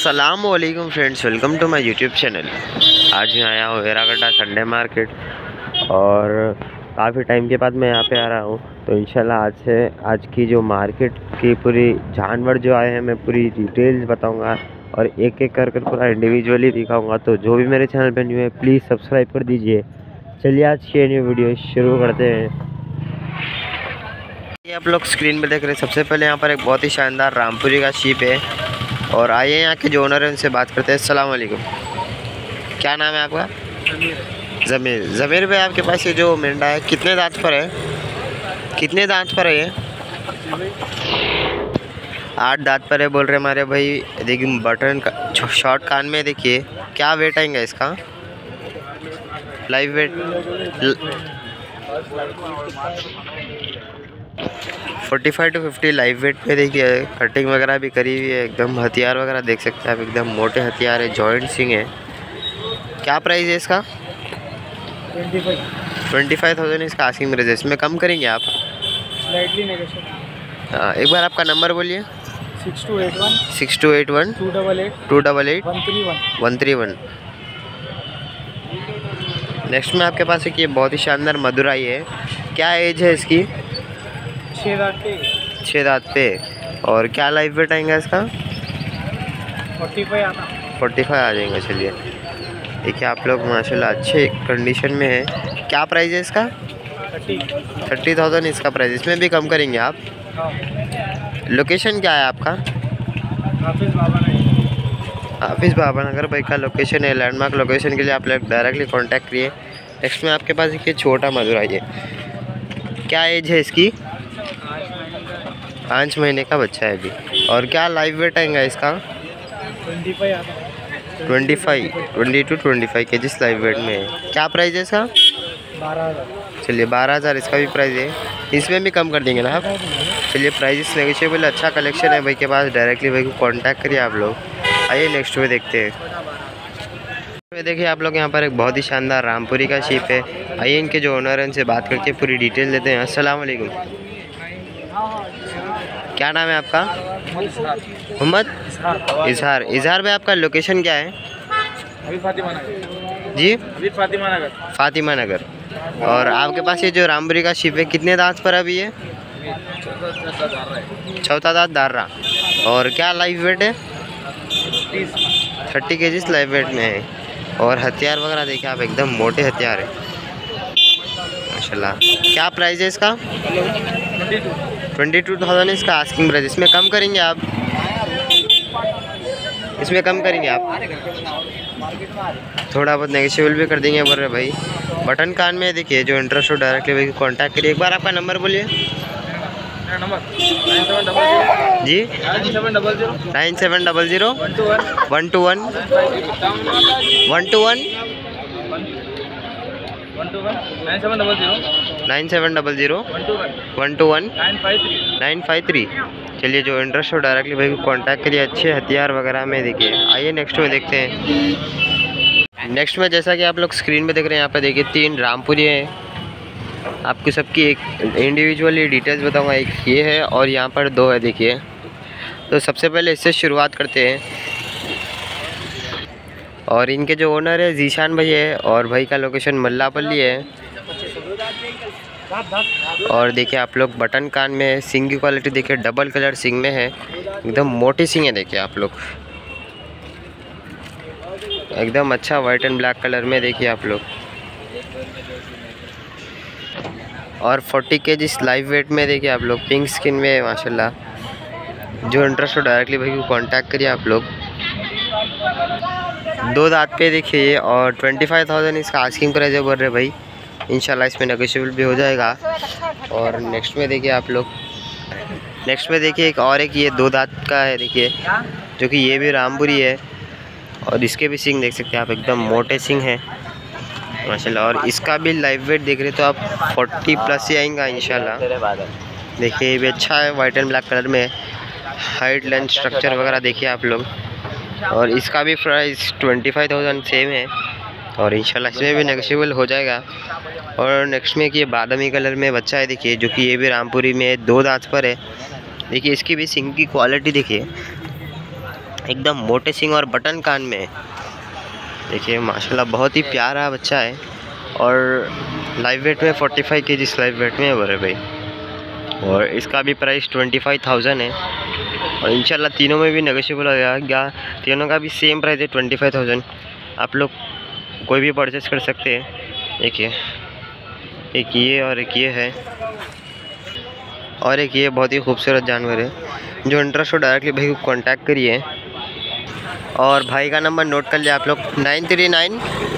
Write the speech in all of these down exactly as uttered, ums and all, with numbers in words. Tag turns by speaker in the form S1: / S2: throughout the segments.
S1: अस्सलामुअलैकुम friends, welcome to my YouTube channel. आज मैं आया हूँ एरागड्डा संडे मार्केट और काफ़ी टाइम के बाद मैं यहाँ पे आ रहा हूँ। तो इंशाल्लाह आज से आज की जो मार्केट की पूरी जानवर जो आए हैं मैं पूरी डिटेल्स बताऊँगा और एक एक कर कर पूरा इंडिविजुअली दिखाऊँगा। तो जो भी मेरे चैनल पर न्यू है प्लीज़ सब्सक्राइब कर दीजिए। चलिए आज की न्यू वीडियो शुरू करते हैं। ये आप लोग स्क्रीन पर देख रहे हैं। सबसे पहले यहाँ पर एक बहुत ही शानदार रामपुरी का शीप है और आइए यहाँ के जो ओनर है उनसे बात करते हैं। अस्सलाम वालेकुम, क्या नाम है आपका? ज़मीर। ज़मीर भाई, आपके पास ये जो मेंढा है कितने दांत पर है? कितने दांत पर है ये? आठ दांत पर है बोल रहे हमारे भाई। देखिए बटन का शॉर्ट कान में, देखिए क्या वेट आएगा इसका live weight? Forty five to fifty live weight पे। देखिए कटिंग वगैरह भी करी हुई है, एकदम हथियार वगैरह देख सकते हैं आप, एकदम मोटे हथियार है, जॉइंट सिंग है। क्या प्राइस है इसका? ट्वेंटी फाइव थाउजेंड इसका आस्किंग प्राइस है। इसमें कम करेंगे आप? हाँ, एक बार आपका नंबर बोलिए।
S2: Six two eight one
S1: six two eight one
S2: two double eight
S1: two double eight
S2: one three one
S1: one three one. Next में आपके पास एक ये बहुत ही शानदार मदुराई है। क्या एज है इसकी?
S2: छः दांत पे
S1: छः दांत पे। और क्या लाइव वेट आएगा इसका?
S2: फोर्टी फाइव आता
S1: फोर्टी फाइव आ जाएंगे। चलिए देखिए आप लोग माशाल्लाह अच्छे कंडीशन में है। क्या प्राइस है इसका?
S2: थर्टी
S1: थर्टी थाउजेंड इसका प्राइस। इसमें भी कम करेंगे आप? लोकेशन क्या है आपका?
S2: हाफिज बाबा नगर।
S1: हाफिज बाबा नगर भाई का लोकेशन है। लैंडमार्क लोकेशन के लिए आप लोग डायरेक्टली कांटेक्ट करिए। नेक्स्ट में आपके पास एक छोटा मदुराई है। क्या एज है इसकी? पाँच महीने का बच्चा है अभी। और क्या लाइव वेट आएगा इसका?
S2: ट्वेंटी फाइव आता
S1: twenty five twenty two twenty five के जिस लाइव वेट में है। क्या प्राइस है इसका?
S2: बारह हज़ार
S1: चलिए बारह हज़ार इसका भी प्राइस है। इसमें भी कम कर देंगे ना आप? चलिए प्राइस नेगोशिएबल, अच्छा कलेक्शन है भाई के पास। डायरेक्टली भाई को कांटेक्ट करिए आप लोग। आइए नेक्स्ट में देखते हैं। देखिए आप लोग यहाँ पर एक बहुत ही शानदार रामपुरी का शीप है। आइए इनके जो ओनर हैं उनसे बात करके पूरी डिटेल लेते हैं। अस्सलाम वालेकुम, क्या नाम है आपका? मोहम्मद इजहार। इजहार भाई आपका लोकेशन क्या है?
S2: अभी फातिमा नगर
S1: जी
S2: अभी फातिमा नगर
S1: फातिमा नगर। और आपके पास ये जो रामपुरी का शीप है कितने दांत पर अभी है? चौथा दांत दार रहा। और क्या लाइव वेट है? थर्टी के जीज लाइव वेट में है। और हथियार वगैरह देखिए आप, एकदम मोटे हथियार है माशाल्लाह। क्या प्राइस है इसका? ट्वेंटी टू थाउजेंड इसका आस्किंग प्राइस। इसमें कम करेंगे आप? इसमें कम करेंगे आप? थोड़ा बहुत नेगोशिएबल भी कर देंगे बोल रहे भाई। बटन कान में देखिए, जो इंटरेस्ट हो डायरेक्टली भाई कांटेक्ट करिए। एक बार आपका नंबर बोलिए। जी nine seven double zero one two one one two one nine seven double zero one two one nine five three. चलिए जो इंटरेस्ट हो डायरेक्टली भाई को कांटेक्ट करिए। अच्छे हथियार वगैरह में देखिए। आइए नेक्स्ट में देखते हैं। नेक्स्ट में जैसा कि आप लोग स्क्रीन पे देख रहे हैं, यहाँ पे देखिए तीन रामपुरी हैं। आपको सबकी एक इंडिविजुअली डिटेल्स बताऊंगा। एक ये है और यहाँ पर दो है देखिए। तो सबसे पहले इससे शुरुआत करते हैं। और इनके जो ओनर है जीशान भाई है और भाई का लोकेशन मल्लापल्ली है। और देखिए आप लोग बटन कान में, सिंग की क्वालिटी देखिए, डबल कलर सिंग में है, एकदम मोटी सिंग है। देखिए आप लोग एकदम अच्छा वाइट एंड ब्लैक कलर में देखिए आप लोग। और फोर्टी के जी लाइव वेट में देखिए आप लोग, पिंक स्किन में माशाल्लाह। जो इंटरेस्ट हो डायरेक्टली भाई को कांटेक्ट करिए आप लोग। दो दांत पे देखिए। और ट्वेंटी फाइव थाउजेंड इसका आस्किंग प्राइस है बोल रहे भाई। इंशाल्लाह इसमें नेगोशिएबल भी हो जाएगा। और नेक्स्ट में देखिए आप लोग, नेक्स्ट में देखिए एक और एक ये दो दांत का है देखिए, जो कि ये भी रामपुरी है। और इसके भी सिंग देख सकते हैं आप, एकदम मोटे सिंग है माशाल्लाह। और इसका भी लाइव वेट देख रहे तो आप फोर्टी प्लस ही आएगा इंशाल्लाह। देखिए ये भी अच्छा है, वाइट एंड ब्लैक कलर में। हाइट लेंथ स्ट्रक्चर वगैरह देखिए आप लोग। और इसका भी price twenty five thousand same है। और इंशाल्लाह इसमें भी नेगोशिएबल हो जाएगा। और नेक्स्ट में कि बादामी कलर में बच्चा है देखिए, जो कि ये भी रामपुरी में दो दांत पर है। देखिए इसकी भी सिंग की क्वालिटी देखिए, एकदम मोटे सिंग और बटन कान में। देखिए माशाल्लाह बहुत ही प्यारा बच्चा है और लाइव वेट में पैंतालीस केजी लाइव वेट में है बोले भाई। और इसका भी प्राइस पच्चीस हज़ार है और इंशाल्लाह तीनों में भी नेगोशिएबल हो जाएगा। तीनों का भी सेम प्राइस है पच्चीस हज़ार। आप लोग कोई भी परचेस कर सकते हैं। देखिए एक ये और एक ये है और एक ये बहुत ही खूबसूरत जानवर है। जो इंटरेस्ट हो डायरेक्टली भाई को कांटेक्ट करिए और भाई का नंबर नोट कर लिया आप लोग, nine three nine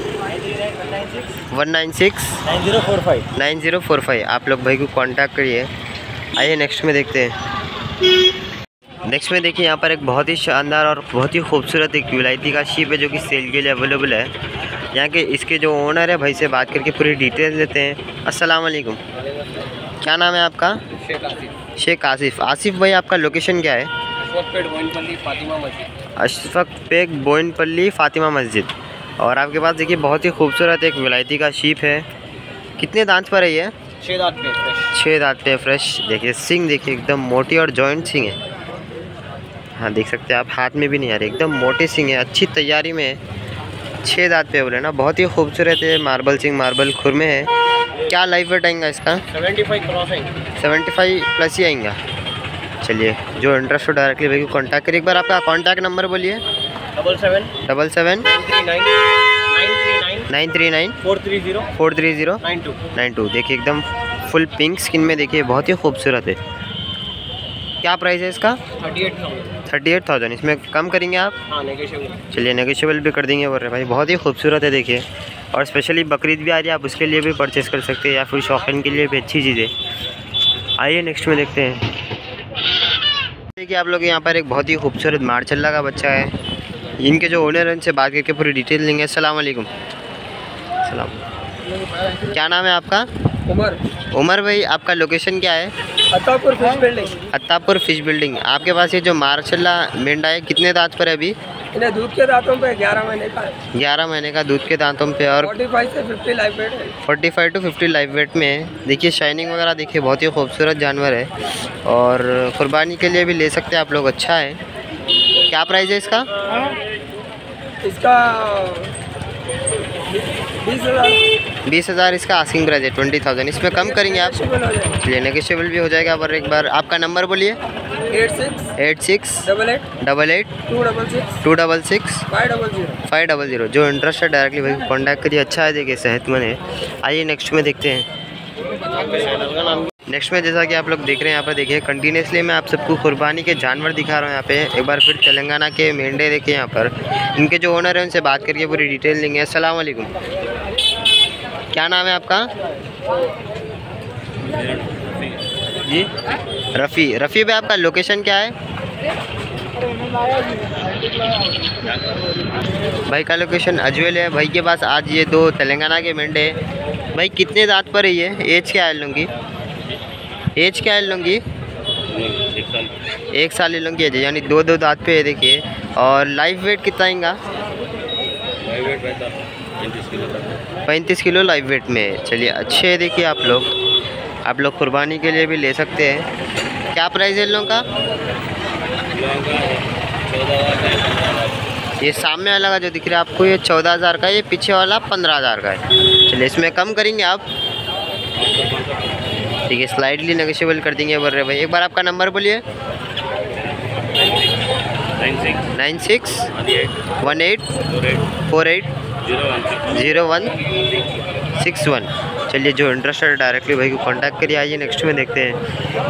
S1: one nine six
S2: nine zero four five
S1: nine zero four five. आप लोग भाई को कांटेक्ट करिए। आइए नेक्स्ट में देखते हैं। नेक्स्ट में देखिए यहाँ पर एक बहुत ही शानदार और बहुत ही खूबसूरत एक विलायती का शीप है जो कि सेल के लिए अवेलेबल है। यहाँ के इसके जो ओनर है भाई से बात करके पूरी डिटेल लेते हैं। अस्सलाम वालेकुम, क्या नाम है आपका?
S2: शेख आसिफ।
S1: शेख आसिफ। आसिफ भाई आपका लोकेशन क्या है?
S2: बोइनपल्ली फातिमा मस्जिद।
S1: अशफक पेक बोइनपल्ली फातिमा मस्जिद। और आपके पास देखिए बहुत ही खूबसूरत एक विलायती का शीप है। कितने दांत पर है ये?
S2: छः दांत पे फ्रेश।
S1: छः दांत पे फ्रेश। देखिए सिंग देखिए एकदम मोटी और जॉइंट सिंग है। हाँ देख सकते हैं आप, हाथ में भी नहीं आ रही, एकदम मोटी सिंग है, अच्छी तैयारी में है। छः दांत पे बोले ना, बहुत ही खूबसूरत है। मार्बल सिंग मार्बल खुर में है। क्या लाइव वेट आएगा इसका?
S2: सेवेंटी फाइव क्रॉस आएंगे।
S1: सेवेंटी फाइव प्लस ही आएगा। चलिए जो इंटरेस्ट हो डायरेक्टली भाई को कॉन्टैक्ट करिए। एक बार आपका कॉन्टैक्ट नंबर बोलिए।
S2: Double seven
S1: double seven
S2: nine three nine nine three nine
S1: nine three nine
S2: four three zero
S1: four three zero
S2: nine two
S1: nine two. देखिए एकदम फुल पिंक स्किन में, देखिए बहुत ही खूबसूरत है। क्या प्राइस है इसका?
S2: Thirty eight thousand.
S1: Thirty eight thousand. इसमें कम करेंगे आप?
S2: हाँ नेगोशिएबल।
S1: चलिए नेगोशिएबल भी कर देंगे बोल रहे भाई। बहुत ही खूबसूरत है देखिए। और स्पेशली बकरीद भी आ रही है, आप उसके लिए भी परचेस कर सकते हैं या फिर शौकीन के लिए भी अच्छी चीज़ है। आइए नेक्स्ट में देखते हैं। देखिए आप लोग यहाँ पर एक बहुत ही खूबसूरत मार्शल्ला का बच्चा है। इनके जो ओनर हैं उनसे बात करके पूरी डिटेल लेंगे। अस्सलाम वालेकुम। सलाम। क्या नाम है आपका?
S2: उमर।
S1: उमर भाई आपका लोकेशन क्या है?
S2: Attapur fish building.
S1: Attapur fish building. आपके पास ये जो मार्शल्ला मेंढा है कितने दांत पर है अभी?
S2: इन्हें दूध के दांतों पे ग्यारह महीने का है।
S1: ग्यारह महीने का दूध के दांतों पे और
S2: पैंतालीस से पचास लाइव वेट है।
S1: पैंतालीस टू पचास लाइव वेट में। देखिए शाइनिंग वगैरह देखिए, बहुत ही खूबसूरत जानवर है और कुर्बानी के लिए भी ले सकते हैं आप लोग। अच्छा है। क्या प्राइस है इसका?
S2: इसका बीस हज़ार
S1: बीस हज़ार इसका आस्किंग प्राइस है, ट्वेंटी थाउजेंड। इसमें कम करेंगे आप? चलिए नेगोशिएबल भी हो जाएगा। पर एक बार आपका नंबर बोलिए।
S2: Eight six
S1: eight six
S2: double eight
S1: double eight
S2: two double six
S1: two double six
S2: five double zero
S1: five double zero. जो इंटरेस्ट है डायरेक्टली भाई कॉन्टैक्ट करिए। अच्छा है देखिए, सेहतमंद है। आइए नेक्स्ट में देखते हैं। नेक्स्ट में जैसा कि आप लोग देख रहे हैं यहाँ पर देखिए कंटिन्यूसली मैं आप सबको कुर्बानी के जानवर दिखा रहा हूँ। यहाँ पे एक बार फिर तेलंगाना के मेंढे देखिए यहाँ पर। इनके जो ओनर हैं उनसे बात करके पूरी डिटेल लेंगे। अस्सलाम वालेकुम, क्या नाम है आपका? जी रफ़ी। रफ़ी भाई आपका लोकेशन क्या है? भाई का लोकेशन अजवेल है। भाई के पास आज ये दो तेलंगाना के मेंढे। भाई कितने दांत पर है ये? एज क्या है लूँगी? एज क्या है लूँगी? एक साल ले लूँगी एज, यानी दो दो दांत पे है देखिए। और लाइव वेट कितना आएगा? पैंतीस किलो लाइव वेट में। चलिए अच्छे है देखिए आप लोग। आप लोग कुर्बानी के लिए भी ले सकते हैं। क्या प्राइस है इन लोगों का? ये सामने वाला का जो दिख रहा है आपको ये चौदह हज़ार का है, ये पीछे वाला पंद्रह हज़ार का है। चलिए इसमें कम करेंगे आप? ठीक है, स्लाइडली नेगोशिएबल कर देंगे बोल रहे भाई। एक बार आपका नंबर बोलिए। Nine six one eight four eight zero one six one. चलिए जो इंटरेस्ट है डायरेक्टली भाई को कांटेक्ट करिए। आइए नेक्स्ट में देखते हैं।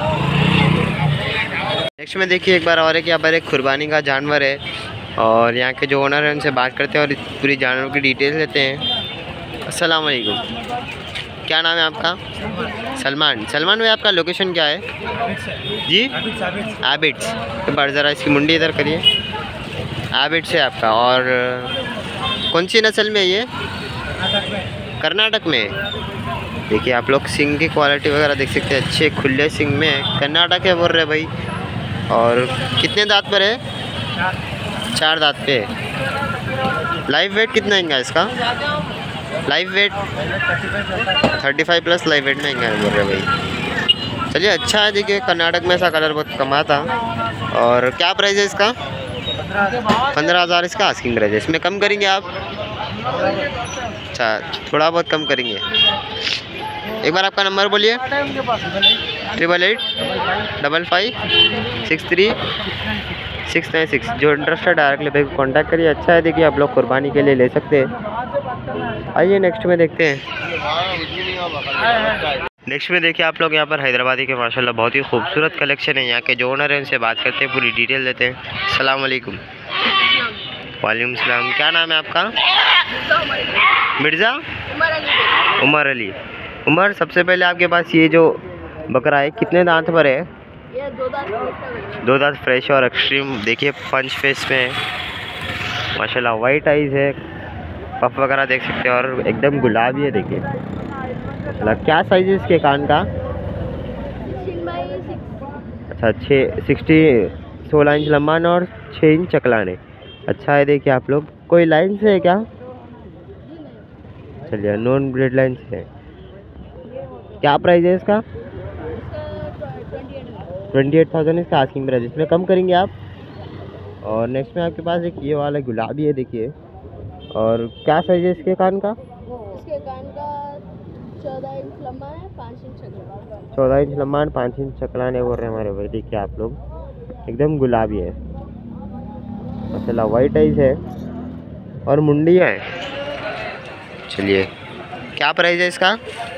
S1: नेक्स्ट में देखिए एक बार और एक यहाँ पर एक कुर्बानी का जानवर है और यहाँ के जो ओनर हैं उनसे बात करते हैं और पूरी जानवर की डिटेल्स लेते हैं। अस्सलाम वालेकुम, क्या नाम है आपका? सलमान। सलमान भाई आपका लोकेशन क्या है? जी आबिड्स। एक बार ज़रा इसकी मुंडी इधर करिए। आबिड्स है आपका। और कौन सी नस्ल में ये? कर्नाटक में। देखिए आप लोग सिंग की क्वालिटी वगैरह देख सकते हैं, अच्छे खुले सिंग में। कर्नाटक है बोल रहे भाई। और कितने दांत पर है? चार दांत पे। लाइव वेट कितना आएगा इसका? Live weight thirty five plus live weight में आएगा बोल रहे भाई। चलिए अच्छा है देखिए, कर्नाटक में ऐसा कलर बहुत कम आता। और क्या प्राइस है इसका? पंद्रह हज़ार इसका आस्किंग प्राइस है। इसमें कम करेंगे आप? अच्छा, थोड़ा बहुत कम करेंगे। एक बार आपका नंबर बोलिए। Triple eight double five six three six nine six. जो इंटरेस्टेड डायरेक्टली भाई को कॉन्टैक्ट करिए। अच्छा है, देखिए आप लोग कुर्बानी के लिए ले सकते हैं। आइए नेक्स्ट में देखते हैं। नेक्स्ट में देखिए आप लोग यहाँ पर हैदराबादी के माशाल्लाह बहुत ही खूबसूरत कलेक्शन है। यहाँ के जो ओनर हैं उनसे बात करते हैं, पूरी डिटेल देते हैं। अस्सलाम वालेकुम। वालेकुम सलाम। क्या नाम है आपका? मिर्ज़ा उमर अली। उमर, सबसे पहले आपके पास ये जो बकरा है कितने दांत पर है?
S3: ये दो दांत
S1: दो दांत फ्रेश और एक्सट्रीम। देखिए पंच फेस में माशाल्लाह, वाइट आइज़ है, पफ वगैरह देख सकते हैं और एकदम गुलाबी है। देखिए माशाल्लाह। क्या साइज़ है इसके कान का? अच्छा, छः सिक्सटी सोलह इंच लंबान और छः इंच चकलाने। अच्छा है, देखिए आप लोग। कोई लाइन से है क्या? चलिए, नॉन ब्लड लाइन से है। क्या प्राइस है इसका? ट्वेंटी एट थाउजेंड इसका आस्किंग प्राइस। इसमें कम करेंगे आप? और नेक्स्ट में आपके पास एक ये वाला गुलाबी है, देखिए। और क्या साइज है इसके कान का?
S3: इसके कान का चौदह इंच लंबा है, पाँच इंच चकला।
S1: चौदह इंच लंबा पाँच इंच चकलाने बोल रहे हैं हमारे भाई। देखिए आप लोग, एकदम गुलाबी है माशाल्लाह, वाइट आइज है और मुंडिया है। चलिए, क्या प्राइस है इसका?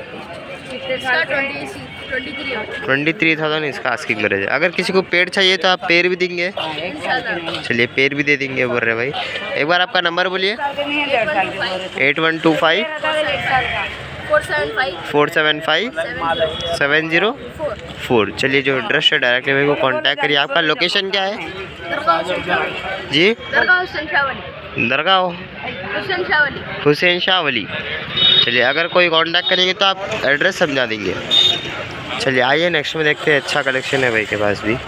S1: ट्वेंटी थ्री थाउजेंड इसका आस्किंग प्राइस है। अगर किसी को पेड़ चाहिए तो आप पेड़ भी देंगे? चलिए, पेड़ भी दे देंगे बोल रहे भाई। एक बार आपका नंबर बोलिए। Eight one two five four seven five seven zero four. चलिए, जो एड्रेस है डायरेक्टली भाई को कांटेक्ट करिए। आपका लोकेशन क्या है जी? दरगाह हुसैन शाह वली। चलिए, अगर कोई कांटेक्ट करेंगे तो आप एड्रेस समझा देंगे। चलिए, आइए नेक्स्ट में देखते हैं। अच्छा कलेक्शन है भाई के पास भी।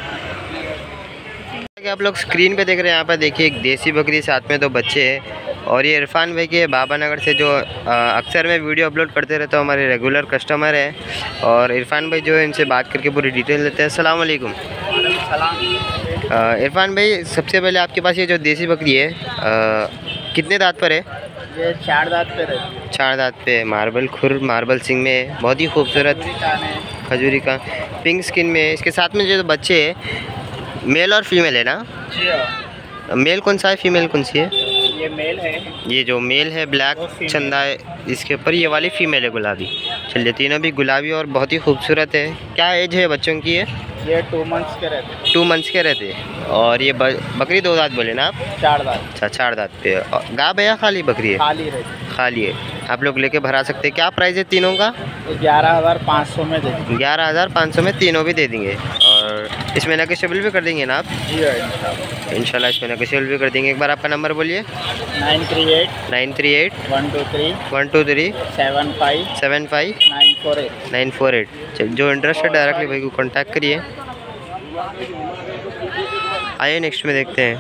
S1: आप लोग स्क्रीन पे देख रहे हैं, यहाँ पर देखिए एक देसी बकरी, साथ में दो बच्चे हैं। और ये इरफान भाई के बाबा नगर से जो अक्सर मैं वीडियो अपलोड करते रहता हूँ, हमारे रेगुलर कस्टमर है। और इरफान भाई जो है इनसे बात करके पूरी डिटेल लेते हैं। अस्सलाम वालेकुम। इरफान भाई, सबसे पहले आपके पास ये जो देसी बकरी है आ, कितने दांत पर है?
S2: ये चार दांत पे है।
S1: चार दांत पे। मार्बल खुर मार्बल सिंग में, बहुत ही खूबसूरत खजूरी का पिंक स्किन में। इसके साथ में जो बच्चे हैं मेल और फीमेल है ना? मेल कौन सा है, फीमेल कौन सी है?
S2: ये मेल है।
S1: ये जो मेल है ब्लैक चंदा है इसके ऊपर, ये वाली फीमेल है गुलाबी। चलिए, तीनों भी गुलाबी और बहुत ही खूबसूरत है। क्या एज है बच्चों की? है
S2: ये टू मंथ्स के रहते।
S1: टू मंथ्स के रहते। और ये बकरी दो दांत बोले ना आप?
S2: चार दांत।
S1: अच्छा, चार दांत पे। गाब है या खाली बकरी है?
S2: खाली रहती।
S1: खाली है। आप लोग लेके भरा सकते हैं। क्या प्राइस है तीनों का?
S2: ग्यारह हज़ार पाँच सौ में दे
S1: ग्यारह हज़ार पाँच सौ में तीनों भी दे देंगे। और इसमें नेगोशिएबल भी कर देंगे ना आप? इंशाल्लाह इसमें नेगोशिएबल भी कर देंगे। एक बार आपका नंबर बोलिए।
S2: Nine three eight
S1: nine three eight
S2: one two three
S1: one two three
S2: seven five
S1: seven five
S2: nine four eight
S1: nine four eight. जो इंटरेस्ट है डायरेक्टली भाई को कॉन्टैक्ट करिए। आइए नेक्स्ट में देखते हैं।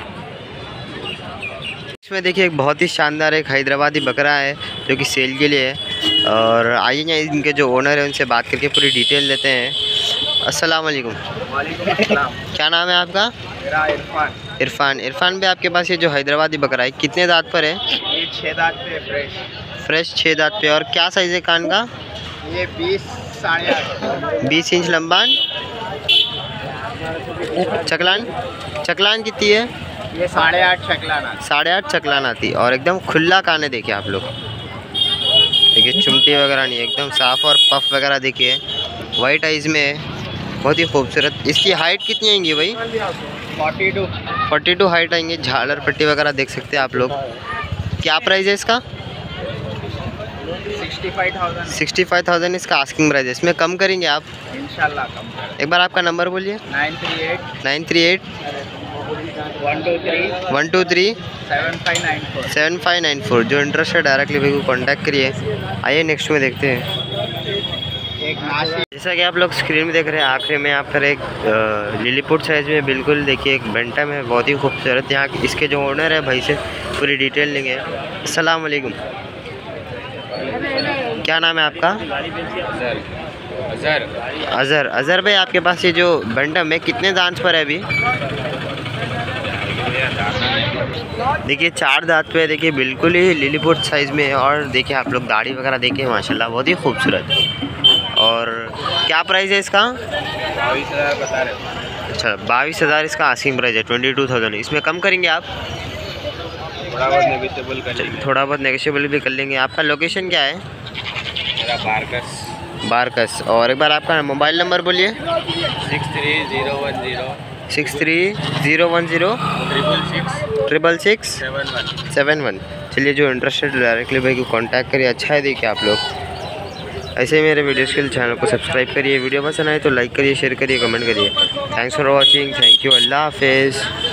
S1: इसमें देखिए एक बहुत ही शानदार एक हैदराबादी बकरा है जो कि सेल के लिए है। और आइए इनके जो ओनर है उनसे बात करके पूरी डिटेल लेते हैं। अस्सलाम वालेकुम। क्या नाम है आपका?
S2: मेरा इरफान।
S1: इरफान। इरफान भाई, आपके पास ये जो हैदराबादी बकरा है कितने दांत पर है?
S2: ये छः दांत पे फ्रेश।
S1: फ्रेश छः दांत पे। और क्या साइज़ है कान का?
S2: ये बीस साढ़े आठ
S1: बीस इंच लंबान। चकलान चकलान कितनी है?
S2: ये साढ़े आठ चकलाना।
S1: साढ़े आठ चकलान आती। और एकदम खुला कान है। देखिए आप लोग, देखिए चुमटी वगैरह नहीं, एकदम साफ़। और पफ वगैरह देखिए, वाइट आइज़ में है, बहुत ही खूबसूरत। इसकी हाइट कितनी आएंगी भाई?
S2: Forty two
S1: forty two height आएंगे। झालर पट्टी वगैरह देख सकते हैं आप लोग। क्या प्राइस है इसका?
S2: Sixty five thousand.
S1: Sixty five thousand इसका आस्किंग प्राइस है। इसमें कम करेंगे आप?
S2: इंशाल्लाह कम कर।
S1: एक बार आपका नंबर बोलिए।
S2: Nine three eight
S1: nine three eight
S2: one two three
S1: one two three
S2: seven five nine four
S1: seven five nine four. जो इंटरेस्ट है डायरेक्टली भाई को कॉन्टैक्ट करिए। आइए नेक्स्ट में देखते हैं।
S2: एक नासी।
S1: जैसा कि आप लोग स्क्रीन में देख रहे हैं, आखिर में यहाँ पर एक लिलीपुट साइज़ में बिल्कुल देखिए एक बेंटम है, बहुत ही खूबसूरत। यहाँ इसके जो ओनर है भाई से पूरी डिटेल लेंगे। अस्सलाम वालेकुम। क्या नाम है आपका?
S2: अजहर।
S1: अज़हर। अज़हर भाई, आपके पास ये जो बेंटम है कितने दांत पर है अभी? देखिए चार दांत पे देखिए बिल्कुल ही लिलीपुट साइज़ में है। और देखिए आप लोग दाढ़ी वगैरह देखिए माशाल्लाह बहुत ही खूबसूरत। और क्या प्राइस है इसका?
S2: बाईस हज़ार बता रहे।
S1: अच्छा बाईस हज़ार इसका आस्किंग प्राइस है, ट्वेंटी टू थाउजेंड। इसमें कम करेंगे आप?
S2: थोड़ा बहुत नेगोशिएबल कर लेंगे।
S1: थोड़ा बहुत नेगोशिएबल भी कर लेंगे। आपका लोकेशन क्या है?
S2: मेरा बारकस
S1: बारकस। और एक बार आपका मोबाइल नंबर बोलिए।
S2: Six three zero one zero
S1: six three zero one zero
S2: triple six
S1: triple six
S2: seven one
S1: seven one. चलिए जो इंटरेस्टेड डायरेक्टली भाई को कांटेक्ट करिए। अच्छा है देखिए आप लोग ऐसे ही मेरे वीडियोज़ के लिए चैनल को सब्सक्राइब करिए। वीडियो पसंद आए तो लाइक करिए, शेयर करिए, कमेंट करिए। Thanks for watching. Thank you. अल्लाह हाफिज़।